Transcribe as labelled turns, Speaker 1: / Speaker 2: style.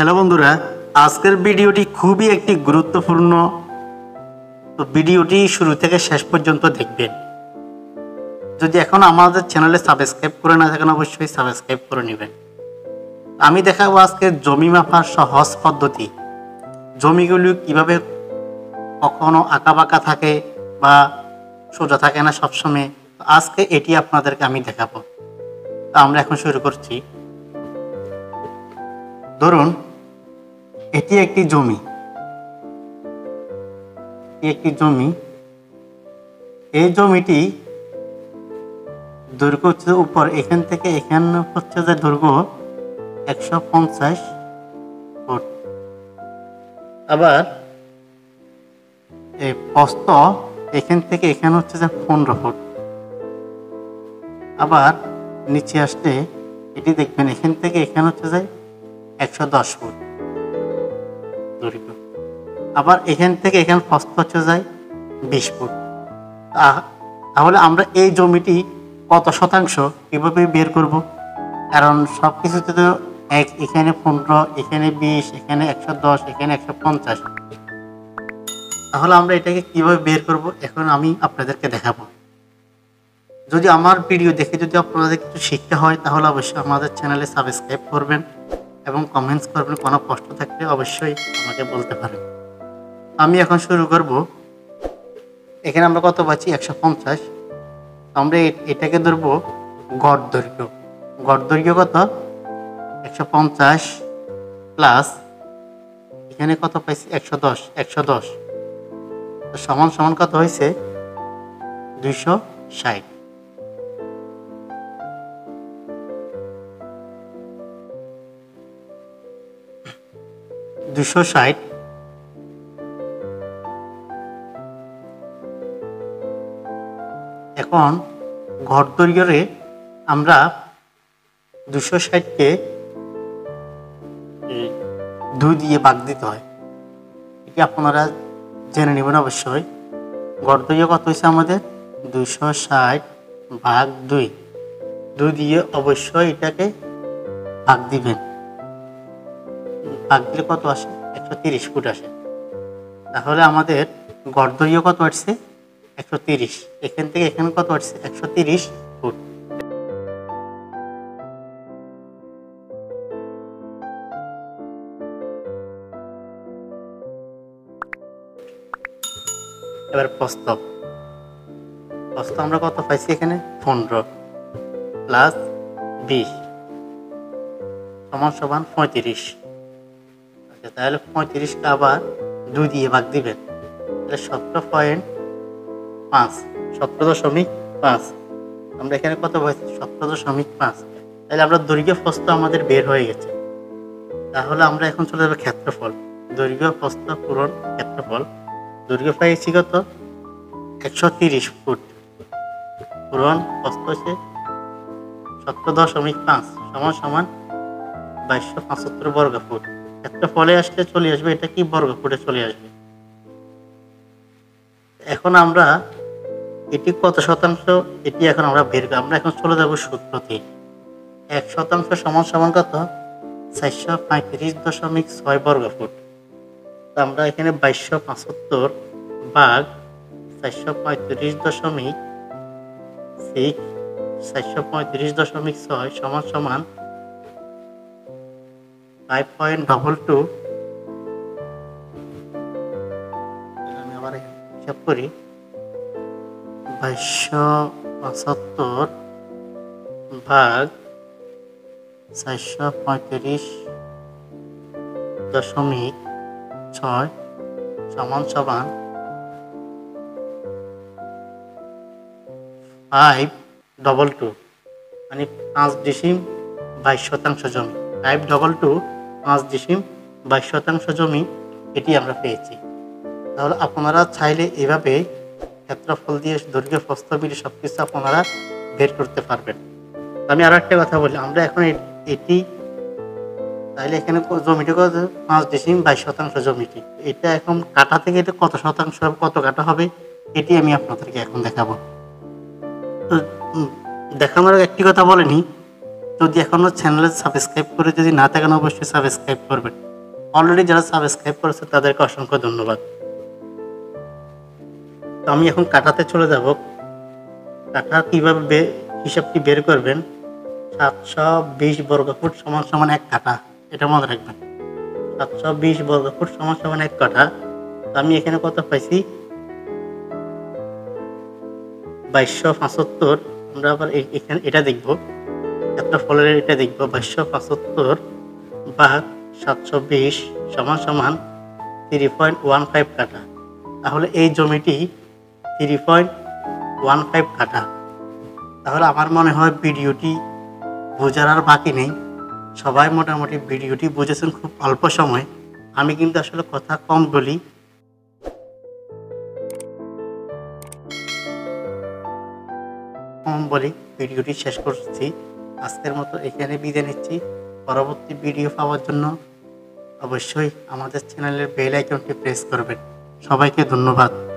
Speaker 1: Hello বন্ধুরা, আজকের ভিডিওটি খুবই একটি গুরুত্বপূর্ণ। তো ভিডিওটি শুরু থেকে শেষ পর্যন্ত দেখবেন। যদি এখন আমাদের চ্যানেলে সাবস্ক্রাইব করে না থাকেন অবশ্যই সাবস্ক্রাইব করে নেবেন। আমি দেখাবো আজকে জমি মাপার সহজ পদ্ধতি। জমিগুলি কিভাবে কখনো আঁকাবাঁকা থাকে বা সোজা থাকে না সবসময়, আজকে এটি আপনাদেরকে আমি দেখাবো। তো আমরা এখন শুরু করছি। ধরুন এটি একটি জমি, এই জমিটি দৈর্ঘ্য হচ্ছে উপর এখান থেকে এখানে হচ্ছে যে দৈর্ঘ্য 150 ফুট। আবার এই প্রস্থ এখান থেকে এখানে হচ্ছে যে 15 ফুট। আবার নিচে আসলে এটি দেখবেন এখান থেকে এখানে হচ্ছে যে 110 ফুট দৈর্ঘ্য। আবার এখান থেকে এখানে প্রস্থ হচ্ছে যায় 20 ফুট। তাহলে আমরা এই জমিটি কত শতাংশ কিভাবে বের করব? কারণ সব কিছুতে তো এখানে 15, এখানে 20, এখানে 110, এখানে 150। তাহলে আমরা এটাকে কিভাবে বের করব এখন আমি আপনাদেরকে দেখাবো। যদি আমার ভিডিও দেখে যদি আপনাদের কিছু শিখতে হয় তাহলে অবশ্যই আমাদের চ্যানেলে সাবস্ক্রাইব করবেন এবং কমেন্টস করবেন। কোনো প্রশ্ন থাকলে অবশ্যই আমাকে বলতে পারেন। আমি এখন শুরু করব। এখানে আমরা কত পাচ্ছি? 150। আমরা এটাকে ধরবো গড় দৈর্ঘ্য। গড় দৈর্ঘ্য কত? 150 প্লাস এখানে কত পাইছি? 110 সমান সমান কত হয়েছে? 260। এখন ঘর দৈর্ঘ্যে আমরা 260কে 2 দিয়ে ভাগ দিতে হয়। এটি আপনারা জেনে নেবেন অবশ্যই। ঘর দৈর্ঘ্য কত হয়েছে আমাদের? 260 ভাগ 2 দিয়ে অবশ্যই এটাকে ভাগ দিবেন। ভাগ দিলে কত আসে? 130 ফুট আসে। তাহলে আমাদের গড় দৈর্ঘ্য কত আসছে? 130। এখান থেকে এখানে কত আসছে? 130 ফুট। এবার প্রস্থ আমরা কত পাইছি? এখানে 15 প্লাস 20 সমান 35। আচ্ছা, তাহলে 35কে আবার 2 দিয়ে ভাগ দিবেন। তাহলে 17.5। আমরা এখানে কত পাইছি? 17.5। তাহলে আমরা দৈর্ঘ্য প্রস্থ আমাদের বের হয়ে গেছে। তাহলে আমরা এখন চলে যাবো ক্ষেত্রফল। দৈর্ঘ্য প্রস্থ পূরণ ক্ষেত্রফল। দৈর্ঘ্য পাইছি কত? 130 ফুট পূরণ প্রস্থ হচ্ছে 17.5 সমান 2275 বর্গ ফুট। ক্ষেত্রফলে আসলে চলে আসবে এটা কি? বর্গ ফুটে চলে আসবে। এখন আমরা এটি কত শতাংশ এটি এখন আমরা বের করব। আমরা এখন চলে যাব সূত্রতে। 1% সমান কত? 435.6 বর্গ ফুট। আমরা এখানে 2275 ভাগ 435.6 সমান 5.22। আমি আবার হিসাব করি। 2275 ভাগ 435.6 সমান 522 মানে 5.22% জমি। 522 5.22% জমি এটি আমরা পেয়েছি। তাহলে আপনারা চাইলে এভাবে ক্ষেত্রফল দিয়ে দৈর্ঘ্য প্রস্থ মিলে সবকিছু আপনারা বের করতে পারবেন। আমি আরো একটা কথা বলি, আমরা এখন এটি তাহলে এখানে জমিটি কত? 5.22% জমিটি। এটা এখন কাটা থেকে এটা কত শতাংশ কত কাটা হবে এটি আমি আপনাদেরকে এখন দেখাবো। তো দেখানোর একটি কথা বলেনি, যদি এখনো চ্যানেলে সাবস্ক্রাইব করে যদি না থাকেন অবশ্যই সাবস্ক্রাইব করবেন অলরেডি যারা সাবস্ক্রাইব করেছে তাদেরকে অসংখ্য ধন্যবাদ। তো আমি এখন কাঠাতে চলে যাব। কাঠা কীভাবে হিসাবটি বের করবেন, 720 বর্গফুট সমান সমান 1 কাঠা, এটা মনে রাখবেন। 720 বর্গফুট সমান সমান 1 কাঠা। তো আমি এখানে কত পাইছি, 2275। আমরা আবার এখানে এটা দেখব, একটা ফলের এটা দেখব। 2275 ভাগ 720 সমান সমান 3.15 কাঠা। তাহলে এই জমিটি 3.15 কাঠা। তাহলে আমার মনে হয় ভিডিওটি বোঝার আর বাকি নেই। সবাই মোটামুটি ভিডিওটি বুঝেছেন খুব অল্প সময়। আমি কিন্তু আসলে কথা কম বলি। ভিডিওটি শেষ করছি। আজকের মতো এখানে বিদায় নিচ্ছি। পরবর্তী ভিডিও পাওয়ার জন্য অবশ্যই আমাদের চ্যানেলের বেল আইকনটি প্রেস করবেন। সবাইকে ধন্যবাদ।